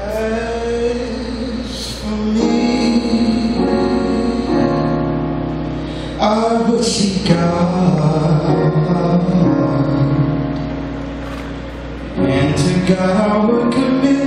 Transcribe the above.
As for me, I will seek God, and to God I will commit